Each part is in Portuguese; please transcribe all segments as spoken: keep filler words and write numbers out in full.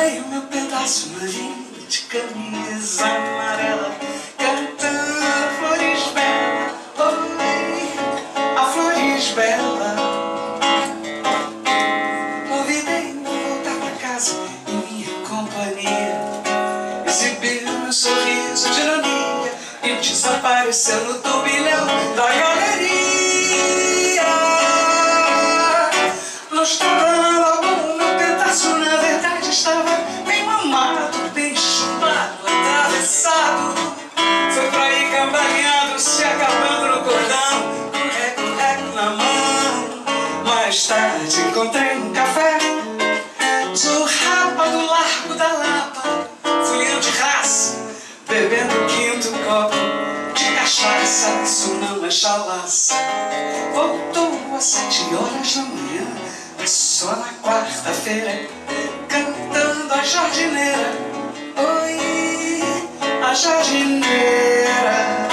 veio meu pedaço novinho de camisa amarela, cantando flores belas, oi, a flores belas. Convidei-me a voltar pra casa em minha companhia, exibiu meu sorriso de ironia e desapareceu no turbilhão da galeria. Não estava nada bom, meu pedaço na verdade estava bem mamado, bem chupado, atravessado. Foi pra ir cambaleando, se acabando no cordão, com reco-reco na mão. Mais tarde encontrei um café, Zurrapa do Largo da Lapa. Fui eu de raça, bebendo o quinto copo de cachaça, isso não é chalaça. Voltou às sete horas da manhã, mas só na quarta-feira, cantando a jardineira, oi, a jardineira.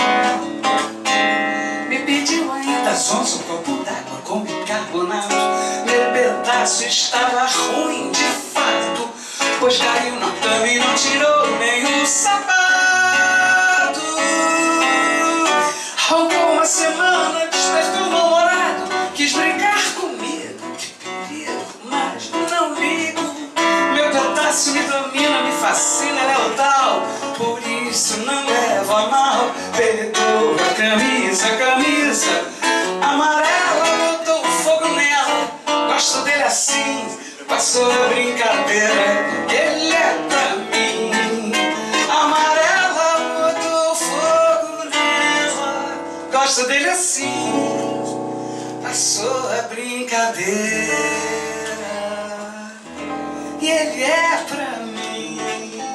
Me pediu ainda zonzo, um copo d'água com bicarbonato. Meu pedaço estava ruim de fato, pois caiu na cama e não tirou nem o sapato. Roncou uma semana, despertou mal-humorado, quis brincar comigo, que perigo, mas não ligo. Meu pedaço me domina, me fascina, é leal, por isso não levo a mal. Pegou a camisa, a camisa amarela, botou fogo nela, gosto dele assim, passou a brincadeira, ele é pra mim. Amarela, botou fogo nela, gosto dele assim, passou a brincadeira, e ele é pra mim.